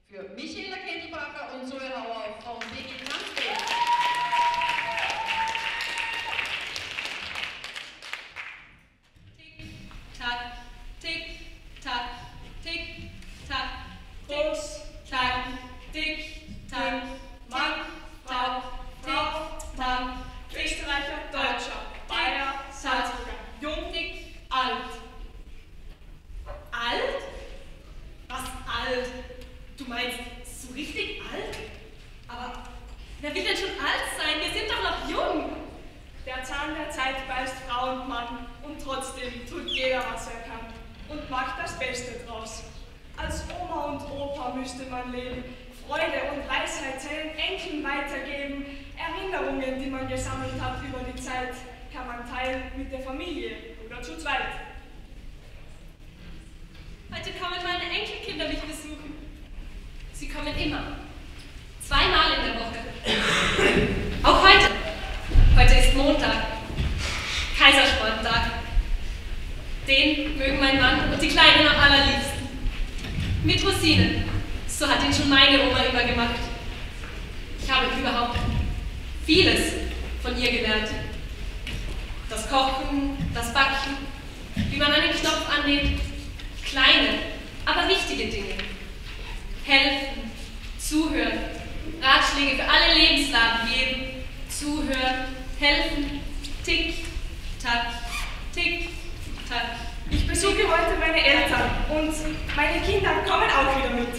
Für Michaela Kendelbacher und Zoe Hauer vom BG Tanzband. Tick-Tack, Tick-Tack, Tick-Tack, Tick-Tack, Tick-Tack, Mann, Frau, Tick-Tack, Österreicher, Deutscher, Bayer, Salzburger, jung, Tick, alt. alt? Was alt? Du meinst so richtig alt? Aber wer will denn schon alt sein? Wir sind doch noch jung. Der Zahn der Zeit beißt Frau und Mann und trotzdem tut jeder, was er kann und macht das Beste draus. Als Oma und Opa müsste man leben, Freude und Weisheit seinen Enkeln weitergeben. Erinnerungen, die man gesammelt hat über die Zeit, kann man teilen mit der Familie oder zu zweit. Heute kommen meine Enkelkinder mich besuchen. Sie kommen immer. Zweimal in der Woche. Auch heute. Heute ist Montag. Kaisersporttag. Den mögen mein Mann und die Kleinen am allerliebsten. Mit Rosinen. So hat ihn schon meine Oma immer gemacht. Ich habe überhaupt vieles von ihr gelernt. Das Kochen, das Backen, wie man einen Knopf annäht. Kleine, aber wichtige Dinge. Helfen, zuhören, Ratschläge für alle Lebenslagen geben. Zuhören, helfen, tick, tack, tick, tack. Ich besuche heute meine Eltern und meine Kinder kommen auch wieder mit.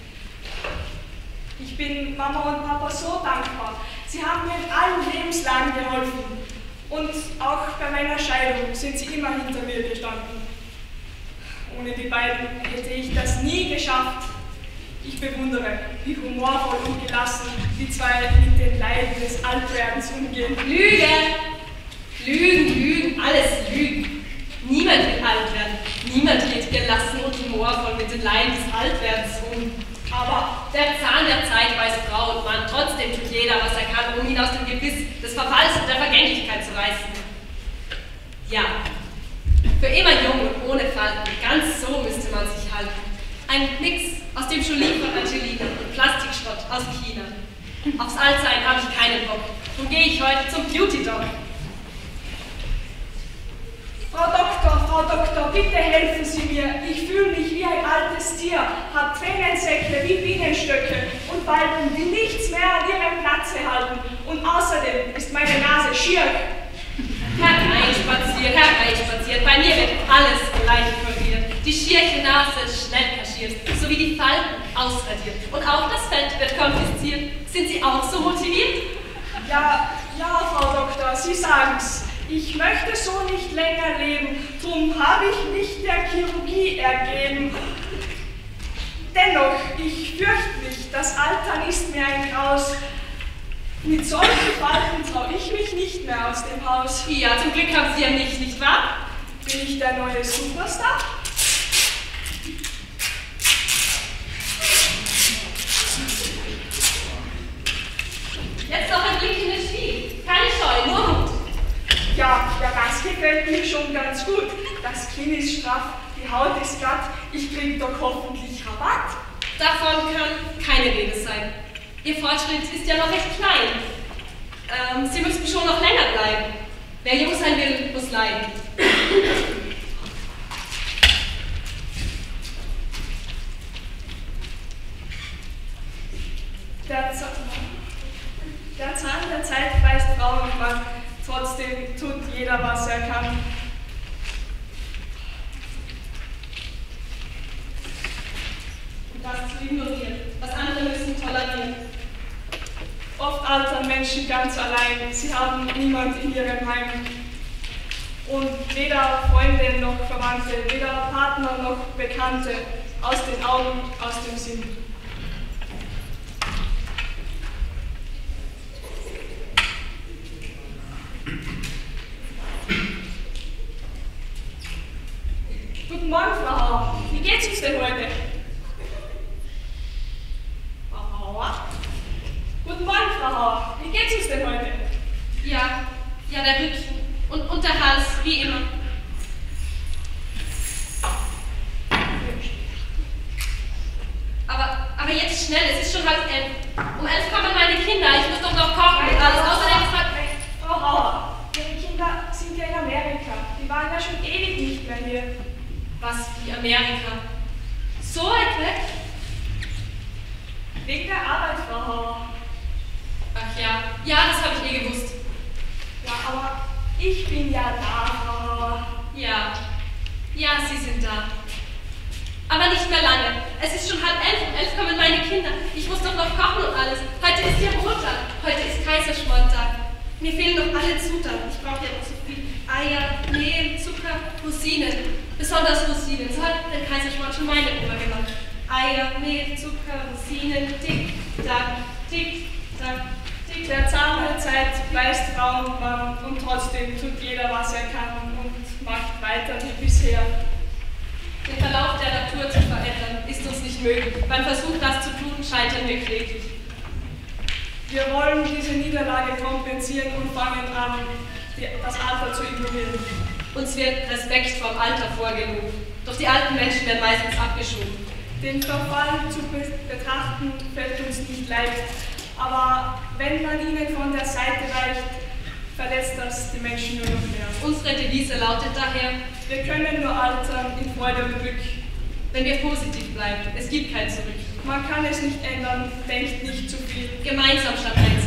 Ich bin Mama und Papa so dankbar. Sie haben mir in allen Lebenslagen geholfen. Und auch bei meiner Scheidung sind sie immer hinter mir gestanden. Ohne die beiden hätte ich das nie geschafft. Ich bewundere, wie humorvoll und gelassen die zwei mit den Leiden des Altwerdens umgehen. Lüge! Lügen, Lügen, alles Lügen. Niemand will alt werden. Niemand geht gelassen und humorvoll mit den Leiden des Altwerdens um. Aber der Zahn der Zeit weiß Frau und Mann. Trotzdem tut jeder, was er kann, um ihn aus dem Gebiss des Verfalls und der Vergänglichkeit zu reißen. Ja, für immer jung und ohne Falten, ganz so müsste man sich halten. Ein Mix aus dem Jolie von Angelina und Plastikschrott aus China. Aufs Altsein habe ich keinen Bock. Nun gehe ich heute zum Beauty-Doc. Frau Doktor, bitte helfen Sie mir. Ich fühle mich wie ein altes Tier, habe Tränensäcke wie Bienenstöcke und Balken, die nichts mehr an ihrem Platze halten. Und außerdem ist meine Nase schier. Hereinspaziert. Bei mir wird alles gleich korrigiert. Die schierche Nase ist schnell kaschiert, sowie die Falten ausradiert. Und auch das Fett wird konfisziert. Sind Sie auch so motiviert? Ja, Frau Doktor, Sie sagen's. Ich möchte so nicht länger leben, drum habe ich mich der Chirurgie ergeben. Dennoch, ich fürchte mich, das Altern ist mir ein Graus. Mit solchen Falten traue ich mich nicht mehr aus dem Haus. Ja, zum Glück haben Sie ja mich, nicht wahr? Bin ich der neue Superstar? Jetzt noch ein Blick in den Spiel. Keine Scheu, nur Mut. Ja, das gefällt mir schon ganz gut. Das Kinn ist straff, die Haut ist glatt. Ich krieg doch hoffentlich Rabatt. Davon kann keine Rede sein. Ihr Fortschritt ist ja noch recht klein. Sie müssten schon noch länger bleiben. Wer jung sein will, muss leiden. Der Zahn der Zeit beißt Frau und Mann. Trotzdem tut jeder, was er kann. Und das zu ignorieren, was andere müssen tolerieren. Oft altern Menschen ganz allein. Sie haben niemand in ihrem Heim. Und weder Freunde noch Verwandte, weder Partner noch Bekannte. Aus den Augen, aus dem Sinn. Guten Morgen, Frau Hauer. Wie geht's uns denn heute? Frau Hauer? Guten Morgen, Frau Hauer. Wie geht's uns denn heute? Ja, der Rücken und der Hals, wie immer. Aber jetzt schnell, es ist schon 10:30. Um 11 kommen meine Kinder, ich muss doch noch kochen und alles. Außerdem Frau Hauer, Ihre Kinder sind ja in Amerika. Die waren ja schon ewig nicht mehr hier. Was wie Amerika? So weit weg? Wegen der Arbeit, Frau Hauer. Ach ja, ja, das habe ich gewusst. Ja, aber ich bin ja da, Frau Hauer. Ja, ja, Sie sind da. Aber nicht mehr lange. Es ist schon 10:30, um 11 kommen meine Kinder. Ich muss doch noch kochen und alles. Heute ist ja Montag. Heute ist Kaiserschmarrntag. Mir fehlen noch alle Zutaten. Ich brauche ja noch so viel Eier, Mehl, Zucker, Rosinen. Besonders Rosinen. So hat der Kaiserschmarrn schon meine Oma gemacht. Eier, Mehl, Zucker, Rosinen. Tick, tack, tick, tack, tick. Der Zahn der Zeit weist Frauen an und trotzdem tut jeder, was er kann und macht weiter wie bisher. Den Verlauf der Natur zu verändern, ist uns nicht möglich. Beim Versuch, das zu tun, scheitern wir kläglich. Wir wollen diese Niederlage kompensieren und fangen an, das Alter zu ignorieren. Uns wird Respekt vorm Alter vorgelobt. Doch die alten Menschen werden meistens abgeschoben. Den Verfall zu betrachten fällt uns nicht leicht, aber wenn man ihnen von der Seite weicht, verletzt das die Menschen nur noch mehr. Unsere Devise lautet daher: Wir können nur altern in Freude und Glück. Wenn wir positiv bleiben, es gibt kein Zurück. Man kann es nicht ändern, denkt nicht zu viel. Gemeinsam statt ein